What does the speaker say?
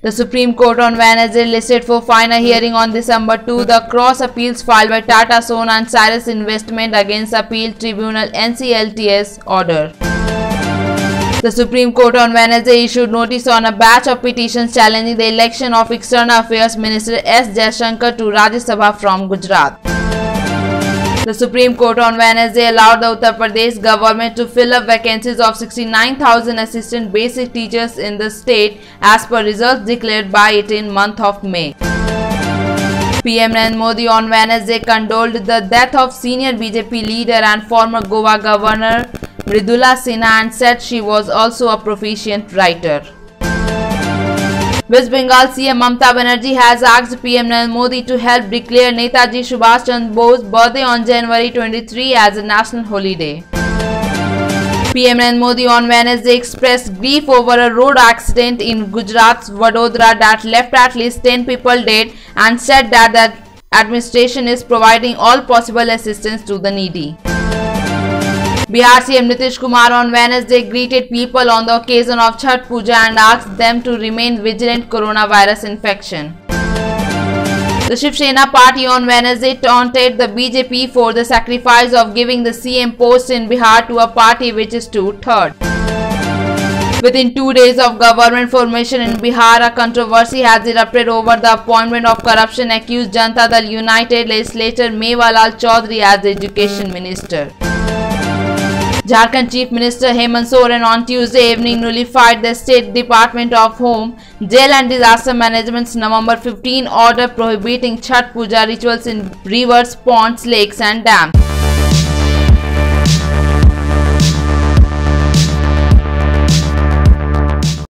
The Supreme Court on Wednesday listed for final hearing on December 2 the cross appeals filed by Tata Sons and Cyrus Investment against Appeal Tribunal NCLT's order. The Supreme Court on Wednesday issued notice on a batch of petitions challenging the election of External Affairs Minister S. Jaishankar to Rajya Sabha from Gujarat. The Supreme Court on Wednesday allowed the Uttar Pradesh government to fill up vacancies of 69,000 assistant basic teachers in the state as per results declared by it in month of May. PM Narendra Modi on Wednesday condoled the death of senior BJP leader and former Goa Governor Mridula Sinha and said she was also a proficient writer. West Bengal CM Mamata Banerjee has asked PM Narendra Modi to help declare Netaji Subhash Chandra Bose's birthday on January 23 as a national holiday. PM Narendra Modi on Wednesday expressed grief over a road accident in Gujarat's Vadodara that left at least 10 people dead and said that the administration is providing all possible assistance to the needy. Bihar CM Nitish Kumar on Wednesday greeted people on the occasion of Chhath Puja and asked them to remain vigilant coronavirus infection. The Shiv Sena party on Wednesday taunted the BJP for the sacrifice of giving the CM post in Bihar to a party which is two-thirds. Within 2 days of government formation in Bihar, a controversy has erupted over the appointment of corruption-accused Janata Dal United legislator Mewalal Chaudhary as the education minister. Jharkhand Chief Minister Hemant Soren on Tuesday evening nullified the State Department of Home, Jail and Disaster Management's November 15 order prohibiting Chhath Puja rituals in rivers, ponds, lakes and dams.